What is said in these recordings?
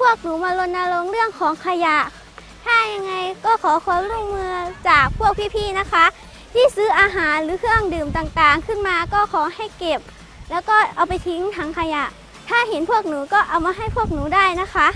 วกหนูมารณรงค์เรื่องของขยะถ้ายังไงก็ขอความร่วมมือจากพวกพี่ๆนะคะที่ซื้ออาหารหรือเครื่องดื่มต่างๆขึ้นมาก็ขอให้เก็บแล้วก็เอาไปทิ้งถังขยะถ้าเห็นพวกหนูก็เอามาให้พวกหนูได้นะคะ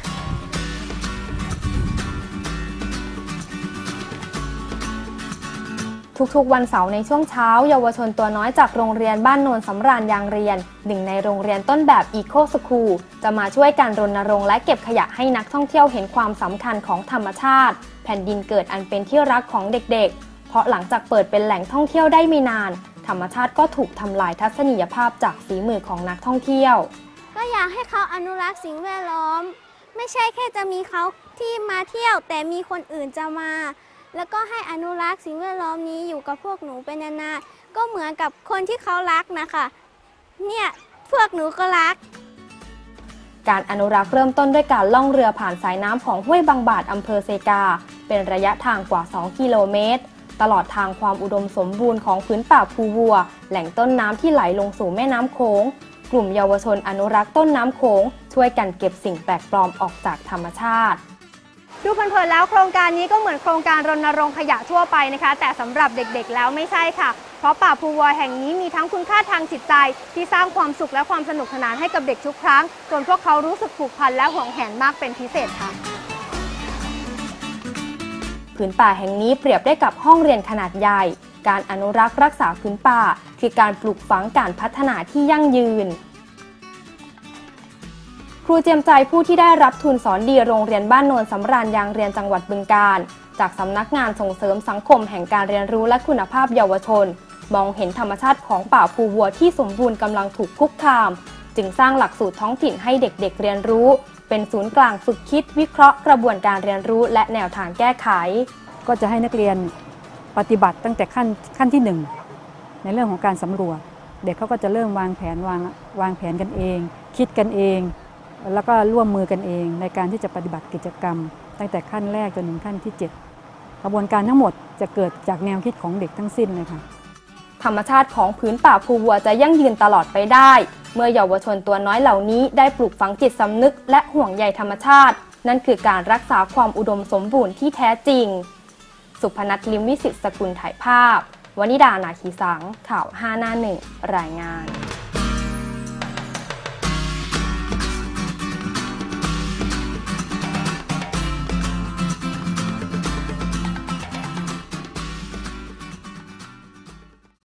ทุกๆวันเสาร์ในช่วงเช้าเยาวชนตัวน้อยจากโรงเรียนบ้านโนนสำราญยางเรียนหนึ่งในโรงเรียนต้นแบบอีโคสคูลจะมาช่วยการรณรงค์และเก็บขยะให้นักท่องเที่ยวเห็นความสำคัญของธรรมชาติแผ่นดินเกิดอันเป็นที่รักของเด็กๆเพราะหลังจากเปิดเป็นแหล่งท่องเที่ยวได้ไม่นานธรรมชาติก็ถูกทำลายทัศนียภาพจากฝีมือของนักท่องเที่ยวก็อยากให้เขาอนุรักษ์สิ่งแวดล้อมไม่ใช่แค่จะมีเขาที่มาเที่ยวแต่มีคนอื่นจะมาแล้วก็ให้อนุรักษ์สิ่งแวดล้อมนี้อยู่กับพวกหนูเป็นนานๆก็เหมือนกับคนที่เขารักนะคะเนี่ยพวกหนูก็รักการอนุรักษ์เริ่มต้นด้วยการล่องเรือผ่านสายน้ำของห้วยบางบาดอำเภอเซกาเป็นระยะทางกว่า2 กิโลเมตรตลอดทางความอุดมสมบูรณ์ของพื้นป่าภูวัวแหล่งต้นน้ำที่ไหลลงสู่แม่น้ำโขงกลุ่มเยาวชนอนุรักษ์ต้นน้ำโขงช่วยกันเก็บสิ่งแปลกปลอมออกจากธรรมชาติดูเพลินๆแล้วโครงการนี้ก็เหมือนโครงการรณรงค์ขยะทั่วไปนะคะแต่สำหรับเด็กๆแล้วไม่ใช่ค่ะเพราะป่าภูวัวแห่งนี้มีทั้งคุณค่าทางจิตใจที่สร้างความสุขและความสนุกสนานให้กับเด็กทุกครั้งจนพวกเขารู้สึกผูกพันและหวงแหนมากเป็นพิเศษค่ะผืนป่าแห่งนี้เปรียบได้กับห้องเรียนขนาดใหญ่การอนุรักษ์รักษาผืนป่าคือการปลูกฝังการพัฒนาที่ยั่งยืนครูเจียมใจผู้ที่ได้รับทุนสอนดีโรงเรียนบ้านโนนสำราญยางเรียนจังหวัดบึงกาฬจากสำนักงานส่งเสริมสังคมแห่งการเรียนรู้และคุณภาพเยาวชนมองเห็นธรรมชาติของป่าภูวัวที่สมบูรณ์กำลังถูกคุกคามจึงสร้างหลักสูตรท้องถิ่นให้เด็กๆเรียนรู้เป็นศูนย์กลางฝึกคิดวิเคราะห์กระบวนการเรียนรู้และแนวทางแก้ไขก็จะให้นักเรียนปฏิบัติตั้งแต่ขั้นที่1ในเรื่องของการสำรวจเด็กเขาก็จะเริ่มวางแผนกันเองคิดกันเองแล้วก็ร่วมมือกันเองในการที่จะปฏิบัติกิจกรรมตั้งแต่ขั้นแรกจนถึงขั้นที่7กระบวนการทั้งหมดจะเกิดจากแนวคิดของเด็กทั้งสิ้นเลยค่ะธรรมชาติของพื้นป่าภูวัวจะยั่งยืนตลอดไปได้เมื่อเยาวชนตัวน้อยเหล่านี้ได้ปลูกฝังจิตสำนึกและห่วงใยธรรมชาตินั่นคือการรักษาความอุดมสมบูรณ์ที่แท้จริงสุพนัส ลิมวิสิทธิ์สกุลถ่ายภาพวนิดา นาคีสังข่าว5 หน้า 1รายงาน